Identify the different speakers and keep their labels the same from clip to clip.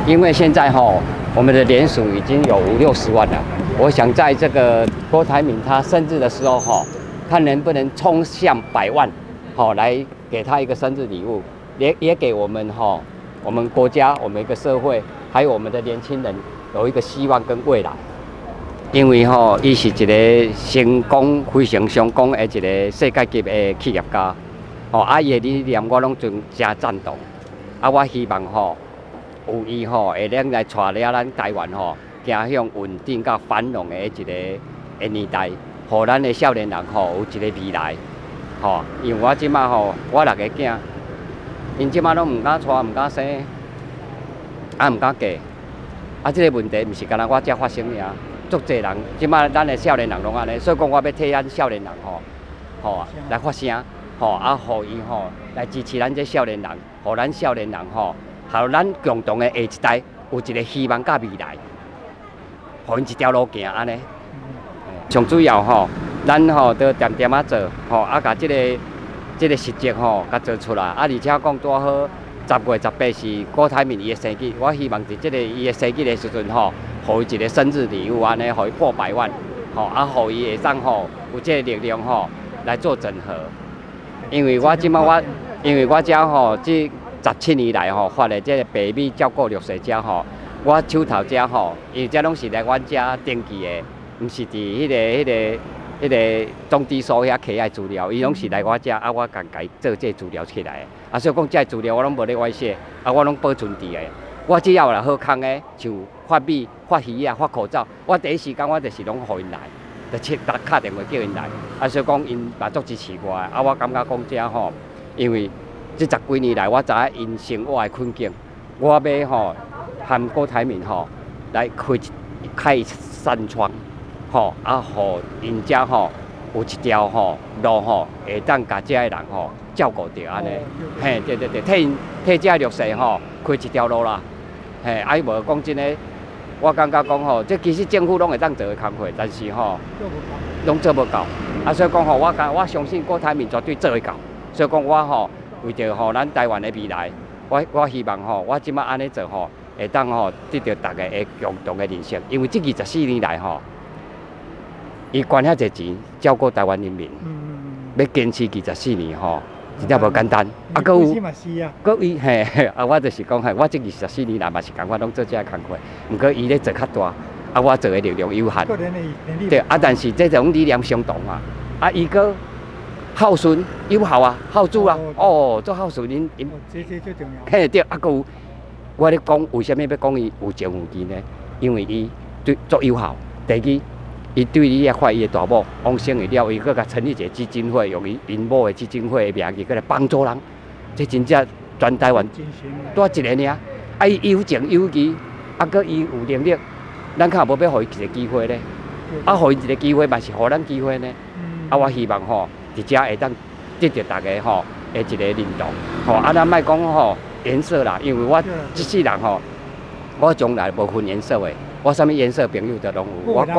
Speaker 1: 因为现在我们的连署已经有50-60万了。我想在这个郭台铭他生日的时候看能不能冲向100万，来给他一个生日礼物，也给我们我们国家、我们一个社会，还有我们的年轻人有一个希望跟未来。因为伊是一个成功非常成功的一个世界级的企业家，伊的理念我拢真赞同。我希望有伊会能来带领咱台湾走向稳定甲繁荣的一个年代，互咱的少年人有一个未来。因为我即马我6个囝，因即马拢唔敢带，唔敢生，唔敢嫁。这个问题毋是干那我才发生尔。足侪人，即马咱的少年人拢安尼，所以讲我要替咱少年人来发声，互伊来支持咱这少年人，互咱少年人还有咱共同的下一代有一个希望甲未来，互因一条路行安尼。上主要咱都点点做，甲这个实绩甲做出来，而且讲多好。10月18是郭台铭伊的生日，我希望伫这个伊的生日的时阵互伊一个生日礼物安尼，互伊破100万，互伊会当有这个力量来做整合。因为我即马因为我遮这17年来发的这个北美照顾弱势者我手头遮因为这拢是来阮遮登记的，毋是伫迄个中地所遐起来资料，伊拢是来我遮我甲做这资料起来的。所以讲这资料我拢无咧外泄，我拢保存伫的。我只要来好康的，像发米、发鱼发口罩，我第一时间我就是拢互因来，就敲电话叫因来。所以讲因嘛足支持我的。我感觉讲这因为这10几年来，我知影因生活的困境，我要和郭台铭来开一扇窗，互因遮有一条路会当甲遮的人照顾着安尼。嘿，对，替遮弱势开一条路啦。嘿，无讲真诶，我感觉讲这其实政府拢会当做的工作，但是拢做不到。所以讲我相信郭台铭绝对做会到。所以讲我为着咱台湾的未来，我希望我即摆安尼做会当得到大家的共同的认识。因为这24年来伊捐遐侪钱照顾台湾人民，要坚持24年真正无简单。搁有，搁伊我就是讲我这24年来嘛是共款拢做这工课，毋过伊咧做较大，我做的力量有限。对，但是这种理念相同伊搁孝顺有效孝主做孝顺因。
Speaker 2: 这最重要。
Speaker 1: 嘿，对，搁有，我咧讲为什么要讲伊有情有义呢？因为伊对足有效。第二，伊对你也看伊的大母往生去了，伊搁甲成立一个基金会，用因某的基金会的名义，搁来帮助人。这真正全台湾多一个尔。伊有情有义，搁伊有能力，咱较无要互伊一个机会呢？互伊一个机会，嘛是互咱机会呢？我希望伫遮会当得到大家的一个认同。咱莫讲颜色啦，因为我这世人我从来无分颜色的。我啥物颜色朋友都拢有，我讲，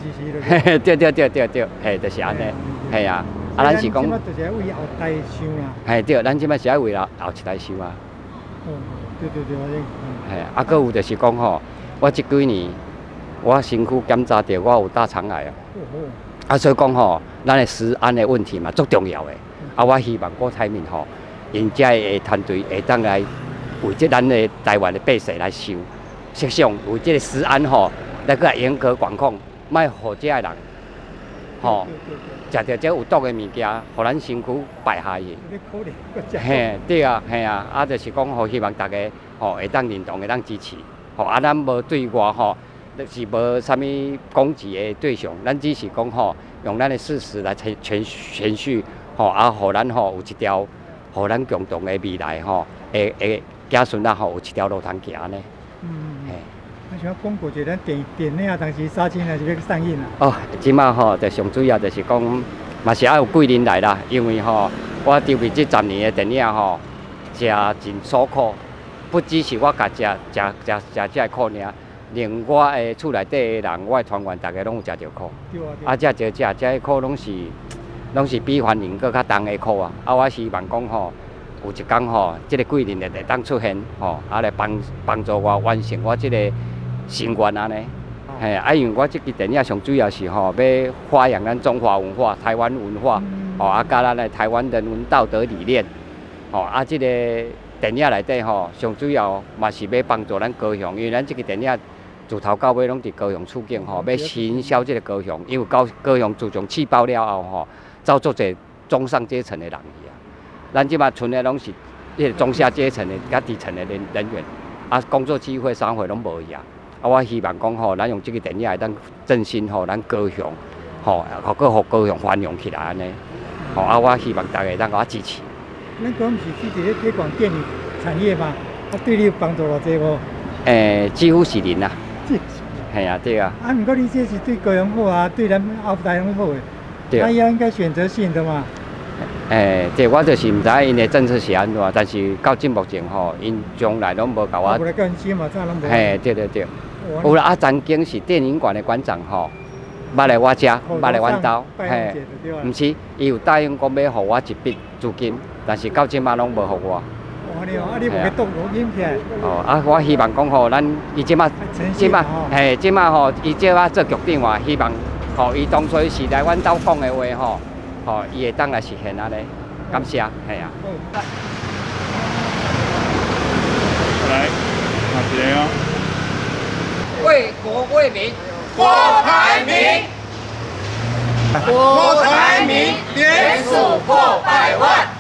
Speaker 1: 对，嘿，就是安尼，嘿啊，咱是讲，
Speaker 2: 就是为后代想啦，
Speaker 1: 嘿对，咱即摆是爱为了后一代想啊。
Speaker 2: 对，
Speaker 1: 嘿，搁有就是讲我这几年我身躯检查到我有大肠癌所以讲咱的食安的问题嘛，足重要的。我希望郭台铭因遮的团队会当来为咱的台湾的百姓来想。设想为这个食安来个严格管控，莫互这个人食到这有毒的物件，互咱身躯败下去。嘿，对啊，就是讲希望大家会当认同，会当支持。咱无对外是无啥物攻击的对象，咱只是讲用咱的事实来诠释互咱有一条，互咱共同的未来会子孙有一条路通行呢。
Speaker 2: 我想讲过一个咱电影当时杀青还是要上映啦。
Speaker 1: 即马就上主要就是讲，嘛是要有贵人来啦，因为我筹备这10年的电影食真辛苦，不只是我家食这苦尔，连我的厝内底的人，我的团员大家拢有食着苦。这苦拢是比凡人搁较重的苦我希望讲有一天吼，这个贵人会当出现吼，来帮助我完成我这个心愿安尼。嘿，因为我这支电影上主要是吼要发扬咱中华文化、台湾文化，甲咱的台湾人文道德理念，这个电影内底吼，上主要嘛是要帮助咱高雄，因为咱这个电影自头到尾拢伫高雄处境吼，要行销这个高雄，因为高雄自从气爆了后吼，造作者中上阶层的人去啊，咱即马剩的拢是迄个中下阶层的、甲底层的人员，工作机会啥货拢无去啊。我希望讲吼，咱用这个电影来当振兴吼，咱高雄，互高雄繁荣起来安尼。我希望大家当我支持。
Speaker 2: 咱高雄市是伫咧推广电影产业嘛，对你有帮助偌济无？
Speaker 1: 几乎是零啦。系啊，对啊。
Speaker 2: 不过你这是对高雄好啊，对咱后台拢好诶。对。那也应该选择性的嘛。
Speaker 1: 对，我就是唔知因的政策是安怎，但是到目前吼，因从来拢无甲我。无来跟新嘛，咋拢无？ 对。有啦，曾经是电影馆的馆长吼，捌来我遮，捌来阮兜，毋是，伊有答应讲要互我一笔资金，但是到即马拢无互我。
Speaker 2: 你无去动录音起来？
Speaker 1: 我希望讲吼，咱伊即马，即马吼，伊即马做局长话，希望吼，伊当初是来阮兜讲的话吼，伊会当来实现安尼，感谢，系啊。
Speaker 3: 来，哪一个啊？
Speaker 1: 为国为民，
Speaker 4: 郭台铭，郭台铭连署破100万。